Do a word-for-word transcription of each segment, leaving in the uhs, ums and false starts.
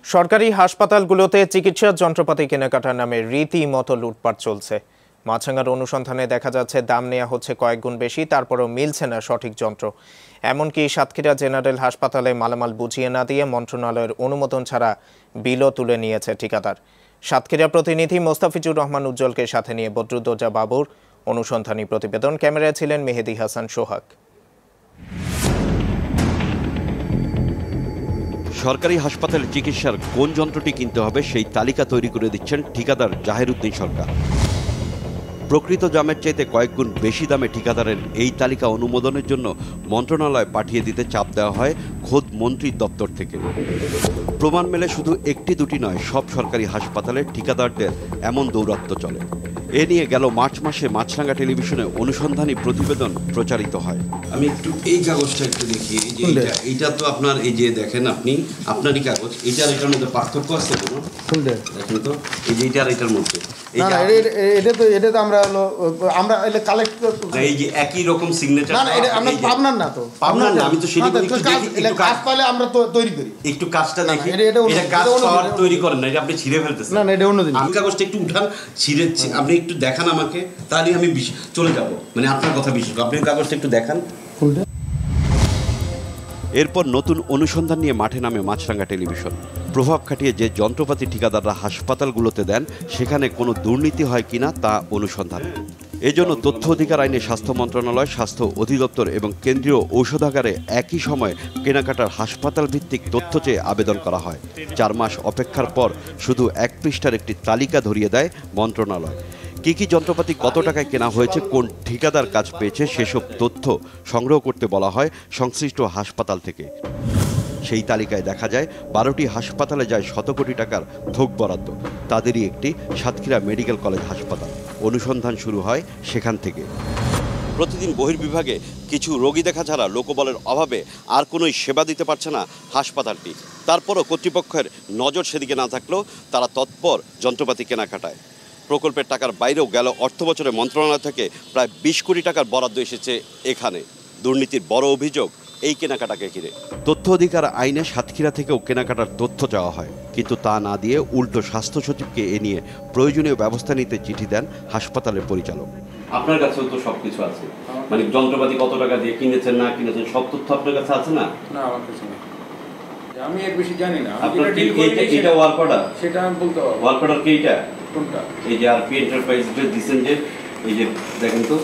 সরকারি হাসপাতালগুলোতে চিকিৎসার যন্ত্রপাতি কেনাকাটার নামে রীতিমতো লুটপাট চলছে। মাছরাঙার অনুসন্ধানে দেখা যাচ্ছে দাম নেওয়া হচ্ছে কয়েক গুণ বেশি, তারপরও মিলছে না সঠিক যন্ত্র। এমনকি সাতক্ষীরা জেনারেল হাসপাতালে মালামাল বুঝিয়ে না দিয়ে মন্ত্রণালয়ের অনুমোদন ছাড়া বিলও তুলে নিয়েছে ঠিকাদার। সাতক্ষীরা প্রতিনিধি মোস্তাফিজুর রহমান উজ্জ্বলকে সাথে নিয়ে বদরুদ্দোজা বাবুর অনুসন্ধানী প্রতিবেদন। ক্যামেরায় ছিলেন মেহেদি হাসান সোহাগ। সরকারি হাসপাতালে চিকিৎসার কোন যন্ত্রটি কিনতে হবে সেই তালিকা তৈরি করে দিচ্ছেন ঠিকাদার জাহিরউদ্দিন সরকার। প্রকৃত দামের চাইতে কয়েক গুণ বেশি দামে ঠিকাদারের এই তালিকা অনুমোদনের জন্য মন্ত্রণালয় পাঠিয়ে দিতে চাপ দেওয়া হয় খোদ মন্ত্রীর দপ্তর থেকে। প্রমাণ মেলে শুধু একটি দুটি নয়, সব সরকারি হাসপাতালে ঠিকাদারদের এমন দৌরাত্ম্য চলে। এ নিয়ে গেল মার্চ মাসে মাছরাঙা টেলিভিশনে অনুসন্ধানী প্রতিবেদন প্রচারিত হয়। আমি একটু এই কাগজটা একটু দেখি, যে এইটা এইটা তো আপনার এই যে দেখেন আপনি আপনারই কাগজ, এইটার এটার মধ্যে পার্থক্য আছে কোনো? দেখেন তো এই যে এইটার এটার মধ্যে না এটা তো এটা তো আমরা হলো আমরা এটা কালেক্ট এই যে একই রকম সিগনেচার। না এটা আমরা পাবনার না তো পাবনার না, আমি তো সেটা একটু কাজ পালে আমরা তো তৈরি করি। একটু কাজটা দেখি, এটা কাজ পাওয়ার তৈরি করেন না, এটা আপনি ছিঁড়ে ফেলতেছেন। না না এটা অন্য জিনিস। আমি কাগজটা একটু উঠান, ছিঁড়ে আপনি একটু দেখান আমাকে, তাহলে আমি চলে যাব, মানে আপনার কথা বিশ্বাস। আপনি কাগজটা একটু দেখান। এরপর নতুন অনুসন্ধান নিয়ে মাঠে নামে মাছরাঙা টেলিভিশন। প্রভাব খাটিয়ে যে যন্ত্রপাতি ঠিকাদাররা হাসপাতালগুলোতে দেন সেখানে কোনো দুর্নীতি হয় কিনা তা অনুসন্ধান। এজন্য তথ্য অধিকার আইনে স্বাস্থ্য মন্ত্রণালয়, স্বাস্থ্য অধিদপ্তর এবং কেন্দ্রীয় ঔষধাগারে একই সময় কেনাকাটার হাসপাতাল ভিত্তিক তথ্য চেয়ে আবেদন করা হয়। চার মাস অপেক্ষার পর শুধু এক পৃষ্ঠার একটি তালিকা ধরিয়ে দেয় মন্ত্রণালয়। কী কী যন্ত্রপাতি কত টাকায় কেনা হয়েছে, কোন ঠিকাদার কাজ পেয়েছে, সেসব তথ্য সংগ্রহ করতে বলা হয় সংশ্লিষ্ট হাসপাতাল থেকে। সেই তালিকায় দেখা যায় বারোটি হাসপাতালে যায় শত কোটি টাকার থোক বরাদ্দ। তাদেরই একটি সাতক্ষীরা মেডিকেল কলেজ হাসপাতাল। অনুসন্ধান শুরু হয় সেখান থেকে। প্রতিদিন বহির্বিভাগে কিছু রোগী দেখা ছাড়া লোকবলের অভাবে আর কোনোই সেবা দিতে পারছে না হাসপাতালটি। তারপরও কর্তৃপক্ষের নজর সেদিকে না থাকলেও তারা তৎপর যন্ত্রপাতি কেনাকাটায়। প্রকল্পের টাকার বাইরেও গেল অর্থবছরে মন্ত্রণালয় থেকে প্রায় বিশ কোটি টাকার বরাদ্দ এসেছে এখানে। দুর্নীতির বড় অভিযোগ এই কেনাকাটাকে ঘিরে। তথ্য অধিকার আইনে সাতক্ষীরা থেকেও কেনাকাটার তথ্য চাওয়া হয়, কিন্তু তা না দিয়ে উল্টো স্বাস্থ্য সচিবকে এ নিয়ে প্রয়োজনীয় ব্যবস্থা নিতে চিঠি দেন হাসপাতালের পরিচালক। আপনার কাছেও তো সবকিছু আছে, মানে যন্ত্রপাতি কত টাকা দিয়ে কিনেছেন না কিনেছেন সব তথ্য আপনার কাছে আছে না? না আমার কাছে না, আমি এর বেশি জানি না। আপনার কি এটা ওয়ার্ক অর্ডার? সেটা আমি বলতে পারবো। ওয়ার্ক অর্ডার কি এটা? কোনটা? এই যে আরপি এন্টারপ্রাইজ যে দিছেন, যে এই যে দেখেন তো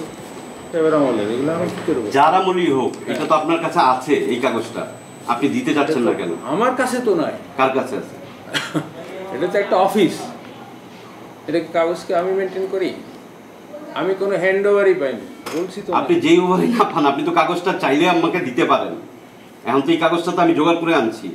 যারা মূল্যই হোক, এটা তো আপনার কাছে আছে। এই কাগজটা আপনি দিতে যাচ্ছেন না কেন? আমার কাছে তো নয়। কার কাছে আছে? এটা তো একটা অফিস, এটা কাগজকে আমি মেনটেন করি, আমি কোনো হ্যান্ড ওভারই পাইনি। বলছি তো আপনি যেই ওভারই না পান, আপনি তো কাগজটা চাইলে আমাকে দিতে পারেন। এখন তো এই কাগজটা তো আমি জোগাড় করে আনছি।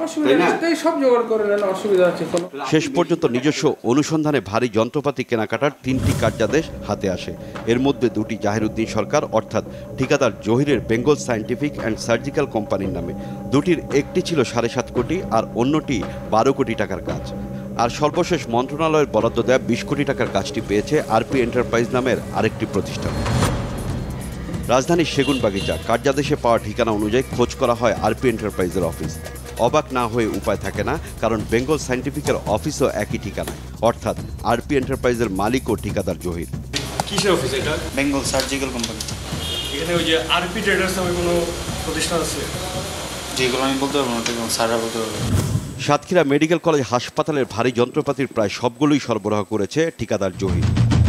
শেষ পর্যন্ত নিজস্ব অনুসন্ধানে ভারী যন্ত্রপাতি কেনাকাটার তিনটি কার্যাদেশ হাতে আসে। এর মধ্যে দুটি জাহিরউদ্দিন সরকার অর্থাৎ ঠিকাদার জহিরের বেঙ্গল সায়েন্টিফিক অ্যান্ড সার্জিক্যাল কোম্পানির নামে। দুটির একটি ছিল সাড়ে সাত কোটি আর অন্যটি বারো কোটি টাকার কাজ। আর সর্বশেষ মন্ত্রণালয়ের বরাদ্দ দেয়া বিশ কোটি টাকার কাজটি পেয়েছে আরপি এন্টারপ্রাইজ নামের আরেকটি প্রতিষ্ঠান। রাজধানীর সেগুনবাগিচা কার্যাদেশে পাওয়া ঠিকানা অনুযায়ী খোঁজ করা হয় আরপি এন্টারপ্রাইজের অফিস। অবাক না হয়ে উপায় থাকে না, কারণ বেঙ্গল সায়েন্টিফিকের অফিসও একই ঠিকানায়, অর্থাৎ আরপি এন্টারপ্রাইজের মালিক ও ঠিকাদার জহির। কিসের অফিস এটা? Bengal surgical company. এখানে ওই যে আরপি ট্রেডার্স নামে কোনো প্রতিষ্ঠান আছে? যেগুলো আমি বলতে পারবো না, স্যাররা বলতে পারবো। সাতক্ষীরা মেডিকেল কলেজ হাসপাতালের ভারী যন্ত্রপাতির প্রায় সবগুলোই সরবরাহ করেছে ঠিকাদার জহির।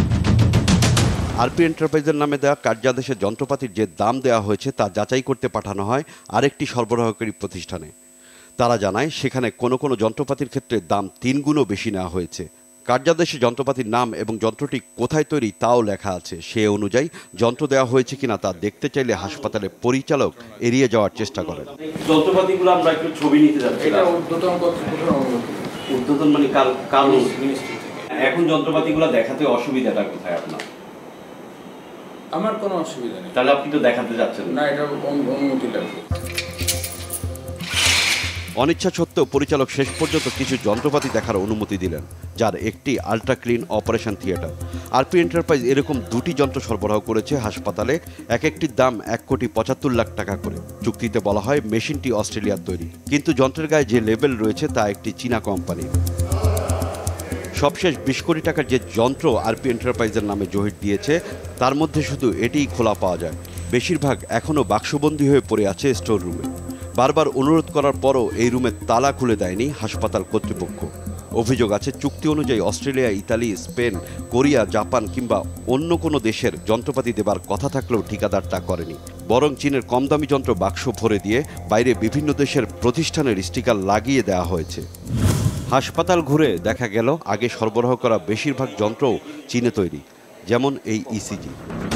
আরপি এন্টারপ্রাইজের নামে দেওয়া কার্যাদেশের যন্ত্রপাতির যে দাম দেওয়া হয়েছে তা যাচাই করতে পাঠানো হয় আরেকটি সরবরাহকারী প্রতিষ্ঠানে। তারা জানায় সেখানে কোনো কোনো যন্ত্রপাতির ক্ষেত্রে দাম তিন গুণও বেশি নেওয়া হয়েছে। কার্যাদেশে যন্ত্রপাতির নাম এবং যন্ত্রটি কোথায় তৈরি তাও লেখা আছে। সে অনুযায়ী যন্ত্র দেওয়া হয়েছে কিনা তা দেখতে চাইলে হাসপাতালের পরিচালক এড়িয়ে যাওয়ার চেষ্টা করেন। যন্ত্রপাতিগুলো আমরা একটু ছবি নিতে যাচ্ছি। এটা উদ্বোধন করতে উদ্বোধন মানে কারণ এখন যন্ত্রপাতিগুলো দেখাতে অসুবিধাটা কোথায় আপনার? আমার কোনো অসুবিধা নেই। তাহলে আপনি তো দেখাতে যাচ্ছেন না, এটা অনুমতি লাগবে। অনিচ্ছা সত্ত্বেও পরিচালক শেষ পর্যন্ত কিছু যন্ত্রপাতি দেখার অনুমতি দিলেন, যার একটি ultra clean operation theatre. RP enterprise এরকম দুটি যন্ত্র সরবরাহ করেছে হাসপাতালে, এক একটির দাম এক কোটি পঁচাত্তর লাখ টাকা করে। চুক্তিতে বলা হয় মেশিনটি অস্ট্রেলিয়ার তৈরি, কিন্তু যন্ত্রের গায়ে যে লেবেল রয়েছে তা একটি চীনা কোম্পানির। সবশেষ বিশ কোটি টাকার যে যন্ত্র আরপি এন্টারপ্রাইজের নামে জহির দিয়েছে, তার মধ্যে শুধু এটিই খোলা পাওয়া যায়। বেশিরভাগ এখনও বাক্সবন্দী হয়ে পড়ে আছে স্টোর রুমে। বারবার অনুরোধ করার পরও এই রুমের তালা খুলে দেয়নি হাসপাতাল কর্তৃপক্ষ। অভিযোগ আছে চুক্তি অনুযায়ী Australia, Italy, Spain, Korea, Japan কিংবা অন্য কোনো দেশের যন্ত্রপাতি দেবার কথা থাকলেও ঠিকাদার তা করেনি। বরং চীনের কম দামি যন্ত্র বাক্স ভরে দিয়ে বাইরে বিভিন্ন দেশের প্রতিষ্ঠানের স্টিকার লাগিয়ে দেওয়া হয়েছে। হাসপাতাল ঘুরে দেখা গেল আগে সরবরাহ করা বেশিরভাগ যন্ত্রও চীনে তৈরি, যেমন এই ইসিজি।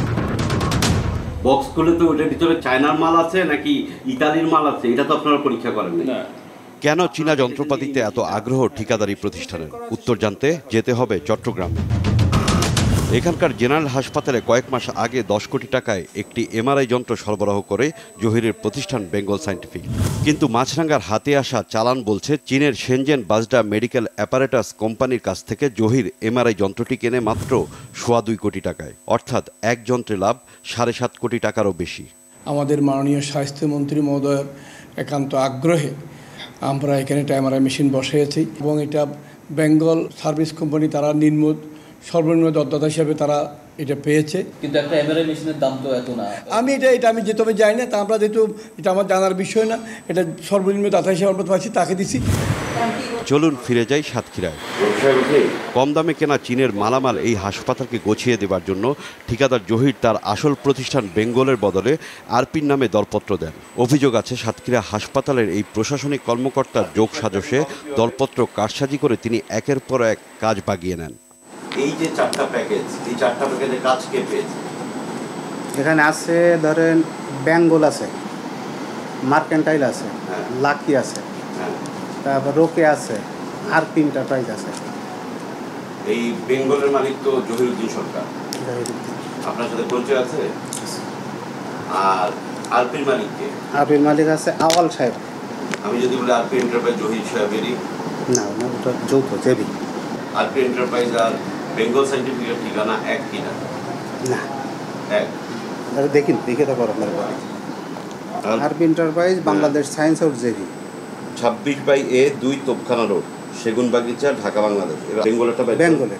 বক্স খুলে তো ওটার ভিতরে চায়নার মাল আছে নাকি ইতালির মাল আছে, এটা তো আপনারা পরীক্ষা করেন না। কেন চীনা যন্ত্রপাতিতে এত আগ্রহ ঠিকাদারি প্রতিষ্ঠানের? উত্তর জানতে যেতে হবে চট্টগ্রামে। এখানকার জেনারেল হাসপাতালে কয়েক মাস আগে দশ কোটি টাকায় একটি এমআরআই যন্ত্র সরবরাহ করে জহিরের প্রতিষ্ঠান বেঙ্গল সায়েন্টিফিক। কিন্তু মাছরাঙ্গার হাতে আসা চালান বলছে চীনের শেনজেন বাজডা মেডিকেল অ্যাপারেটাস কোম্পানির কাছ থেকে জহির এমআরআই যন্ত্রটি কেনে মাত্র সোয়া দুই কোটি টাকায়, অর্থাৎ এক যন্ত্রে লাভ সাড়ে সাত কোটি টাকারও বেশি। আমাদের মাননীয় স্বাস্থ্যমন্ত্রী মহোদয়ের একান্ত আগ্রহে আমরা এখানে একটা এমআরআই মেশিন বসিয়েছি এবং এটা বেঙ্গল সার্ভিস কোম্পানি তারা নিম্ন সর্বনিম্ন দরদাতা হিসাবে তারা এটা পেয়েছে। কিন্তু একটা এমআরআই মেশিনের দাম তো এত না। আমি এটা এটা আমি যেহেতু আমি জানি না, তা আমরা যেহেতু এটা আমার জানার বিষয় না, এটা সর্বনিম্ন দাতা হিসাবে আমরা পাচ্ছি, তাকে দিছি। চলুন ফিরে যাই সাতক্ষীরায়। কম দামে কেনা চীনের মালামাল এই হাসপাতালকে গুছিয়ে দেবার জন্য ঠিকাদার জহির তার আসল প্রতিষ্ঠান বেঙ্গলের বদলে আরপির নামে দরপত্র দেন। অভিযোগ আছে সাতক্ষীরা হাসপাতালের এই প্রশাসনিক কর্মকর্তার যোগ সাজসে দরপত্র কারসাজি করে তিনি একের পর এক কাজ বাগিয়ে নেন। এই যে চারটা প্যাকেজ, এই চারটা প্যাকেজে কাজ কে পেয়েছে? এখানে আছে ধরেন বেঙ্গল আছে, মার্কেন্টাইল আছে, লাকি আছে, তারপর রোকে আছে, আরপি এন্টারপ্রাইজ আছে। এই বেঙ্গলের মালিক তো জহিরুদ্দিন সরকার, আপনার সাথে পরিচয় আছে? আর আরপির মালিক কে? আরপির মালিক আছে আওয়াল সাহেব। আমি যদি বলি আরপি এন্টারপ্রাইজ জহির সাহেবেরই? না না, ওটা যৌথ জেবি। আরপি এন্টারপ্রাইজ আর বেঙ্গল সায়েন্টিফিকের ঠিকানা এক কিনা? না এক। দেখিন দেখে তো করো মেরে বাড়ি। আরপি এন্টারপ্রাইজ বাংলাদেশ সায়েন্স আর জেবি, ছাব্বিশ বাই এ দুই তোপখানা রোড, সেগুন বাগিচা, ঢাকা, বাংলাদেশ। এবার বেঙ্গলেরটা বাই বেঙ্গলের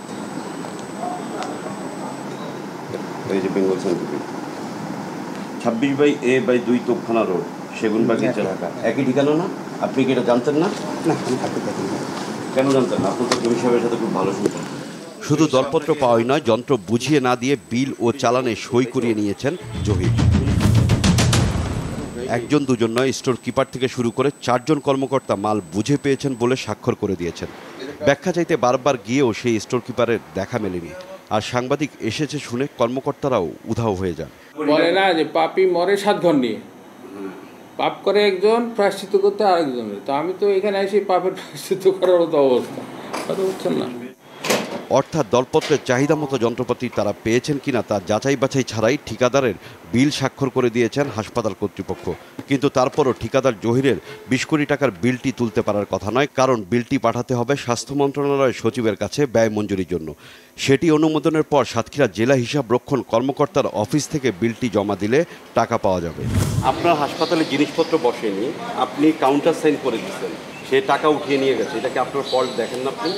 এই যে বেঙ্গল সায়েন্টিফিক ছাব্বিশ বাই এ বাই দুই তোপখানা রোড, সেগুন বাগিচা, ঢাকা, একই ঠিকানা না? আপনি কি এটা জানতেন না? না আমি হাতে দেখি না। কেন জানতেন না? আপনি তো জমি সাহেবের সাথে খুব ভালো শুনতেন। শুধু দরপত্র পাওয়াই নয়, যন্ত্র বুঝিয়ে না দিয়ে বিল ও চালানে সই করিয়ে নিয়েছেন জহির। একজন দুজন নয়, স্টোর কিপার থেকে শুরু করে চারজন কর্মকর্তা মাল বুঝে পেয়েছেন বলে স্বাক্ষর করে দিয়েছেন। ব্যাখ্যা চাইতে বারবার গিয়েও সেই স্টোর কিপারের দেখা মেলেনি। আর সাংবাদিক এসেছে শুনে কর্মকর্তারাও উধাও হয়ে যান। বলে না যে পাপি মরে সাত ঘর নিয়ে, পাপ করে একজন প্রায়শ্চিত্ত করতে আরেকজনের। তো আমি তো এখানে এসে পাপের প্রায়শ্চিত্ত করার মতো অবস্থা, কথা বুঝছেন না? অর্থাৎ দরপত্রের চাহিদা মতো যন্ত্রপাতি তারা পেয়েছেন কিনা তা যাচাই বাছাই ছাড়াই ঠিকাদারের বিল স্বাক্ষর করে দিয়েছেন হাসপাতাল কর্তৃপক্ষ। কিন্তু তারপরও ঠিকাদার জহিরের বিশ কোটি টাকার বিলটি তুলতে পারার কথা নয়, কারণ বিলটি পাঠাতে হবে স্বাস্থ্য মন্ত্রণালয়ের সচিবের কাছে ব্যয় মঞ্জুরির জন্য। সেটি অনুমোদনের পর সাতক্ষীরা জেলা হিসাব রক্ষণ কর্মকর্তার অফিস থেকে বিলটি জমা দিলে টাকা পাওয়া যাবে। আপনার হাসপাতালে জিনিসপত্র বসেনি, আপনি কাউন্টার সাইন করে দিচ্ছেন, সে টাকা উঠিয়ে নিয়ে গেছে, এটাকে আপনার ফল্ট দেখেন না আপনি?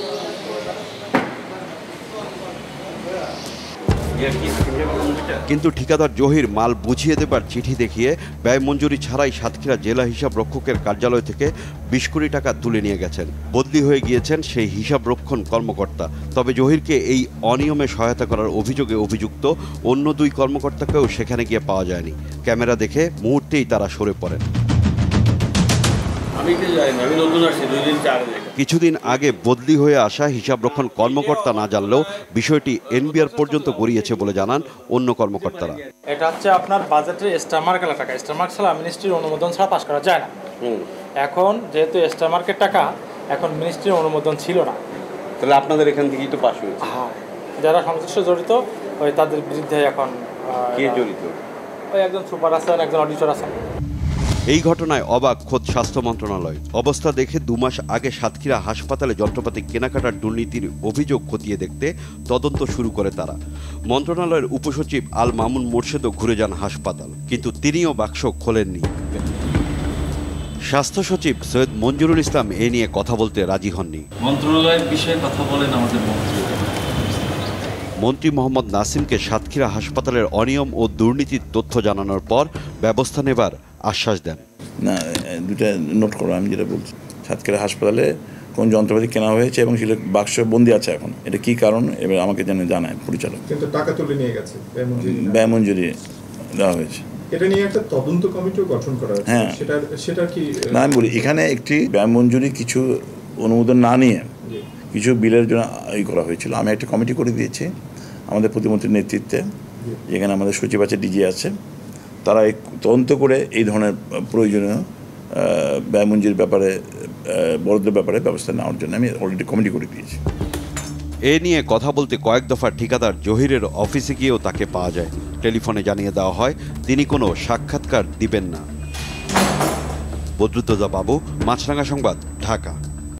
কিন্তু ঠিকাদার জহির মাল বুঝিয়ে দেবার চিঠি দেখিয়ে ব্যয় মঞ্জুরি ছাড়াই সাতক্ষীরা জেলা হিসাব রক্ষকের কার্যালয় থেকে বিশ কোটি টাকা তুলে নিয়ে গেছেন। বদলি হয়ে গিয়েছেন সেই হিসাব রক্ষণ কর্মকর্তা। তবে জহিরকে এই অনিয়মে সহায়তা করার অভিযোগে অভিযুক্ত অন্য দুই কর্মকর্তাকেও সেখানে গিয়ে পাওয়া যায়নি। ক্যামেরা দেখে মুহূর্তেই তারা সরে পড়েন। কিছুদিন আগে বদলি হয়ে আসা হিসাবরক্ষণ কর্মকর্তা না জানলেও বিষয়টি এনবিআর পর্যন্ত গড়িয়েছে বলে জানান অন্য কর্মকর্তারা। এটা হচ্ছে আপনার বাজেটের স্টারমার্কের টাকা, স্টারমার্ক ছাড়া মিনিস্ট্রির অনুমোদন ছাড়া পাস করা যায় না। এখন যেহেতু স্টারমার্কের টাকা, এখন মিনিস্ট্রির অনুমোদন ছিল না, তাহলে আপনাদের এখান থেকেই তো পাস হয়েছে। হ্যাঁ, যারা সংশ্লিষ্ট জড়িত ওই তাদের বিরুদ্ধে এখন কে জড়িত? ওই একজন সুপার আছেন, একজন অডিটর আছেন। এই ঘটনায় অবাক খোদ স্বাস্থ্য মন্ত্রণালয়। অবস্থা দেখে দু মাস আগে সাতক্ষীরা হাসপাতালে যন্ত্রপাতি কেনাকাটার দুর্নীতির অভিযোগ খতিয়ে দেখতে তদন্ত শুরু করে তারা। মন্ত্রণালয়ের উপসচিব আল মামুন মোর্শেদও ঘুরে যান হাসপাতাল, কিন্তু তিনিও বাক্স খোলেননি। স্বাস্থ্য সচিব সৈয়দ মঞ্জুরুল ইসলাম এ নিয়ে কথা বলতে রাজি হননি। মন্ত্রণালয়ের বিষয়ে কথা বলেন আমাদের মন্ত্রী। মন্ত্রী মোহাম্মদ নাসিমকে সাতক্ষীরা হাসপাতালের অনিয়ম ও দুর্নীতির তথ্য জানানোর পর ব্যবস্থা নেবার আশ্বাস দেন। না, দুটা নোট করো, আমি যেটা বলছি, সাতক্ষীরা হাসপাতালে কোন যন্ত্রপাতি কেনা হয়েছে এবং সেটা বাক্স বন্দি আছে এখন, এটা কি কারণ এবার আমাকে যেন জানায় পরিচালক। কিন্তু টাকা তুলে নিয়ে গেছে, ব্যয় মঞ্জুরি দেওয়া হয়েছে। এটা নিয়ে একটা তদন্ত কমিটিও গঠন করা হয়েছে। হ্যাঁ, সেটা সেটা কি না, আমি বলি এখানে একটি ব্যয় মঞ্জুরি কিছু অনুমোদন না নিয়ে কিছু বিলের জন্য ই করা হয়েছিল। আমি একটা কমিটি করে দিয়েছি আমাদের প্রতিমন্ত্রীর নেতৃত্বে, যেখানে আমাদের সচিব আছে, ডিজি আছে, তারা এই তদন্ত করে এই ধরনের প্রয়োজনীয় ব্যয় মঞ্জুরির ব্যাপারে, বরাদ্দের ব্যাপারে ব্যবস্থা নেওয়ার জন্য আমি অলরেডি কমিটি করে দিয়েছি। এ নিয়ে কথা বলতে কয়েক দফা ঠিকাদার জহিরের অফিসে গিয়েও তাকে পাওয়া যায়। টেলিফোনে জানিয়ে দেওয়া হয় তিনি কোনো সাক্ষাৎকার দিবেন না। বদরুদ্দোজা বাবু, মাছরাঙা সংবাদ, ঢাকা।